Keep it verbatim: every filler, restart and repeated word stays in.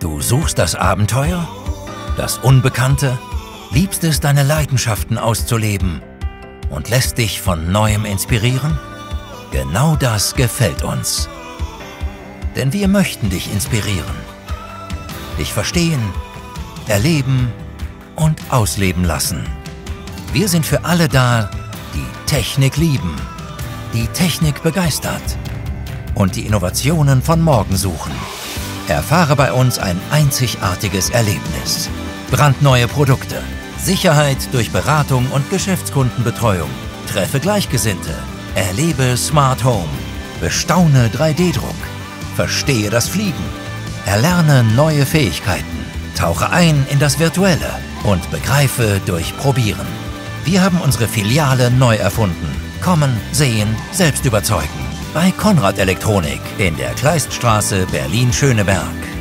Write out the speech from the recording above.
Du suchst das Abenteuer? Das Unbekannte? Liebst es, deine Leidenschaften auszuleben und lässt dich von Neuem inspirieren? Genau das gefällt uns. Denn wir möchten dich inspirieren, dich verstehen, erleben und ausleben lassen. Wir sind für alle da, die Technik lieben, die Technik begeistert und die Innovationen von morgen suchen. Erfahre bei uns ein einzigartiges Erlebnis. Brandneue Produkte, Sicherheit durch Beratung und Geschäftskundenbetreuung. Treffe Gleichgesinnte, erlebe Smart Home, bestaune drei D Druck, verstehe das Fliegen, erlerne neue Fähigkeiten, tauche ein in das Virtuelle und begreife durch Probieren. Wir haben unsere Filiale neu erfunden. Kommen, sehen, selbst überzeugen. Bei Konrad Elektronik in der Kleiststraße, Berlin-Schöneberg.